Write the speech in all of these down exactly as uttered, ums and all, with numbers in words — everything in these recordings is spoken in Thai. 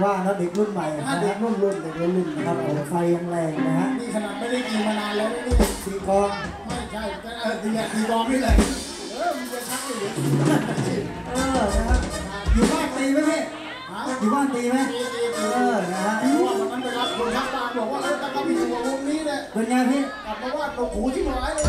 ว่านะเด็กรุ่นใหม่นะเด็กรุ่นรุ่นเด็กรุ่นรุ่นนะครับไฟยังแรงนะฮะนี่ขนาดไม่ได้กินมานานแล้วนี่ตีกองไม่ใช่ก็เออตีตีกองนี่แหละเออมันจะชักอยู่เออนะครับอยู่บ้านตีไหมพี่อยู่บ้านตีไหมเออนะฮะเพราะว่าวันนั้นไปรับคนทักมาบอกว่าเออถ้าเขาไปอยู่วงนี้เนี่ยเป็นไงพี่กลับมาว่าตกหูที่หายเลย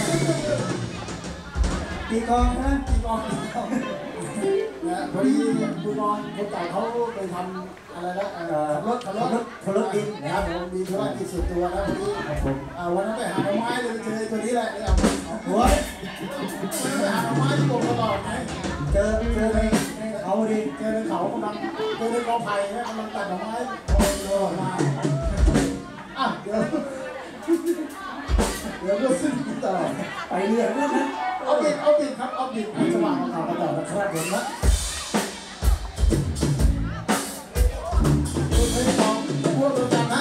ตีกองนะตีกองตีกองนะพอดีคุณนอนคนเก่าเขาไปทำอะไรนะขับรถขับรถขับรถดินนะครับผมมีธุรกิจส่วนตัวนะพอดีวันนั้นไปหาไม้เลยเจอตัวนี้แหละเนี่ยโอ้ยไปหาไม้ที่ผมตลอดไงเจอเจอในเขาดิเจอในเขากำลังเจอในกอไผ่เนี่ยกำลังตัดดอกไม้โอ้ยโดนมาอ่ะเดี๋ยวเดี๋ยวก็ซึ่งต่อไปเรื่อยนะเอาบิดเอาบิดครับเอาบิดให้สว่างของเขาต่อนะครับผมนะคุณไม่ลองพูดตัวจังนะ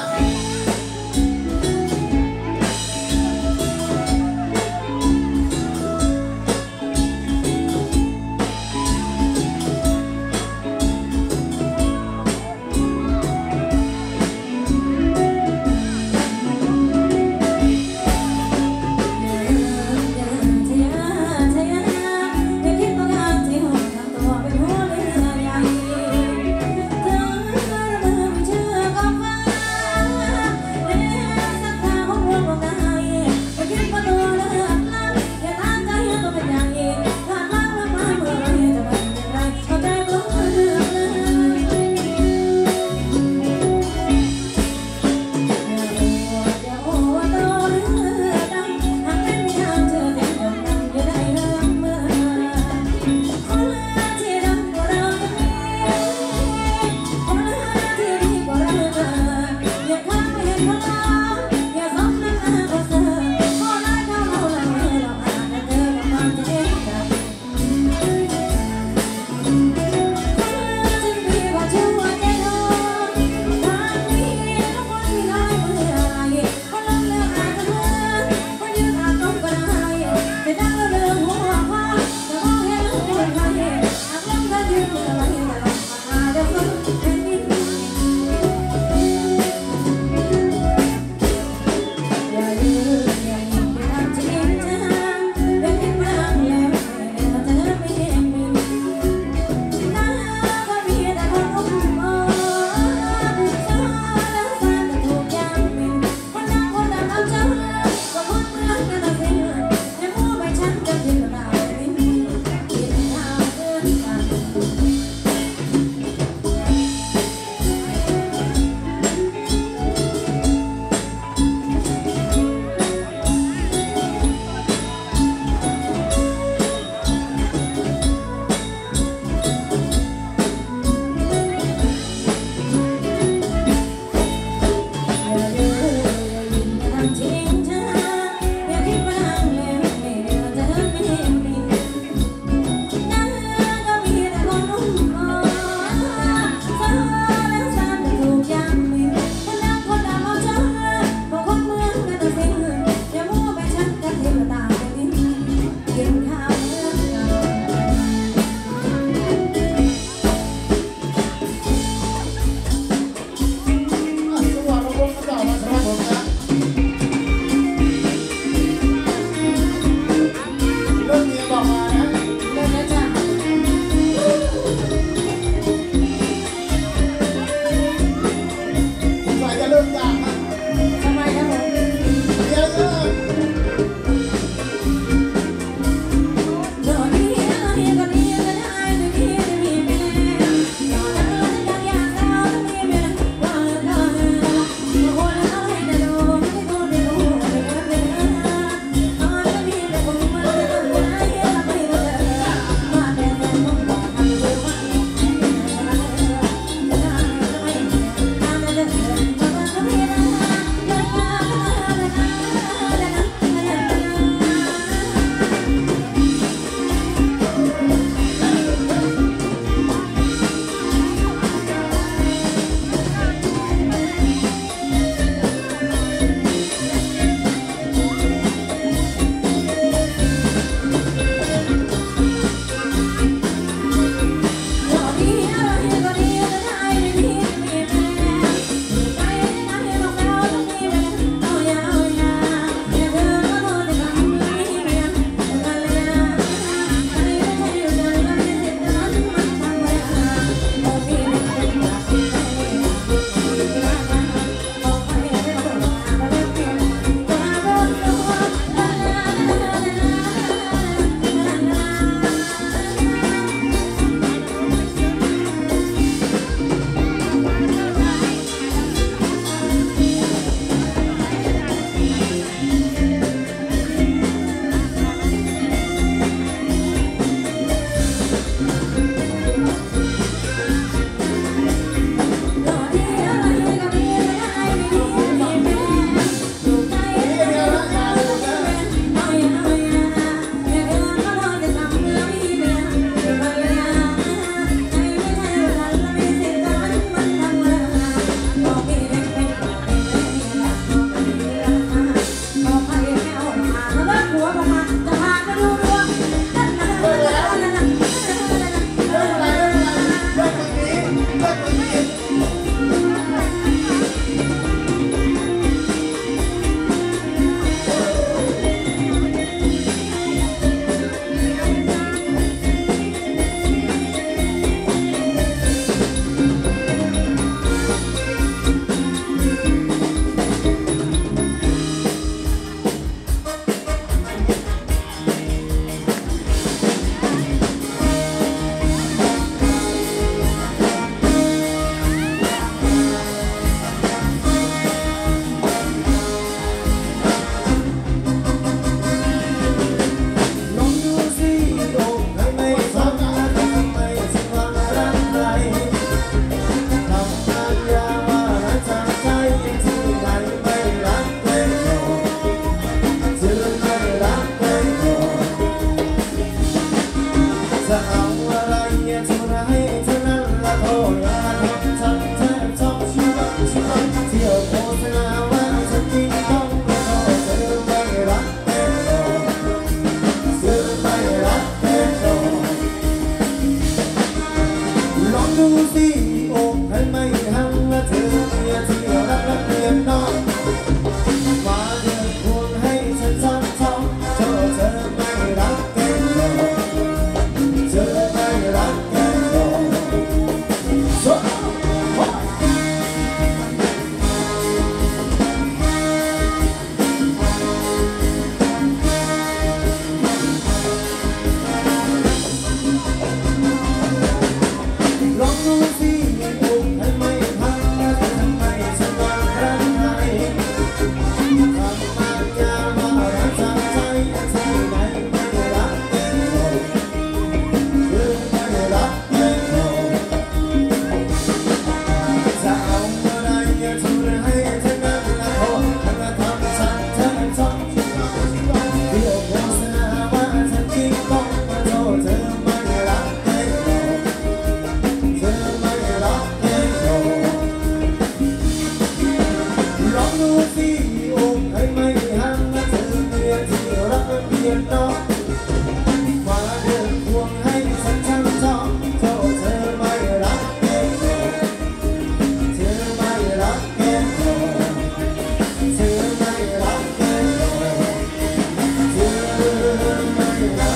ลองดูสิโอ้ใครไม่หันมาเธอเมียที่รักและเพียรน้องมาเดินควงให้ฉันช่างชอบโทษเธอไม่รักแค่เธอไม่รักแค่เธอไม่รักแค่เธอไม่รั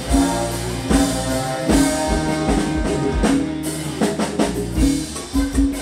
ก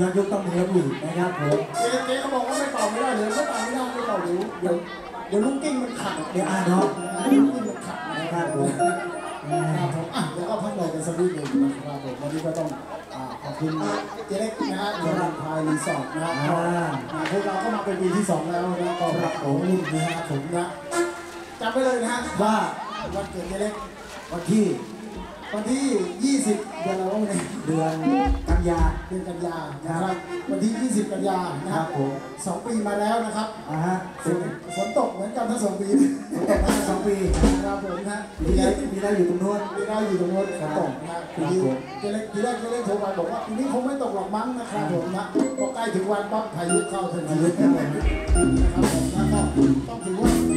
ย้อนยุคต้องมีระบุนะครับผมเจ๊เจ๊เขาบอกว่าไม่เป่าไม่ได้เลยไม่เป่าไม่ได้ไม่เป่าเดี๋ยวเดี๋ยวเดี๋ยวลูกกิ้งมันขัดเดี๋ยวอ่านเนาะลูกกิ้งมันขัดนะนะคครัรับบ ผผม มครับผมอ่ะเดี๋ยวก็พักหน่อยกันสักนิดหนึ่งนะครับผมวันนี้ก็ต้องอ่าขอบคุณเจ๊เล็กนะฮะเดรันพายรีสอร์ทนะครับก็อ่าพวกเราก็มาเป็นปีที่สองแล้วนะก็รับของรุ่นนะฮะผมนะจำไว้เลยนะฮะว่าวันเกิดเจ๊เล็กวันที่วันที่ ยี่สิบ เดือนอะไรวะเนี่ยเดือนกันยาเดือนกันยานะครับวันที่ ยี่สิบ กันยานะคครัรับบ ผมสองปีมาแล้วนะครับอ่าฮะฝนฝนตกเหมือนกันทั้งสองปีฝนตกมาสองปีนะครับผมนะปีแรกปีแรกอยู่ตรงนู้นปีหน้าอยู่ตรงนู้นฝนตกนะปีนี้ครับผมทีแรกทีแรกทีแรกโทรมาบอกว่าปีนี้คงไม่ตกหรอกมั้งนะครับผมนะพอใกล้ถึงวันปั๊บพายุเข้าทันทีนะครับผมนะก็ต้องถือว่า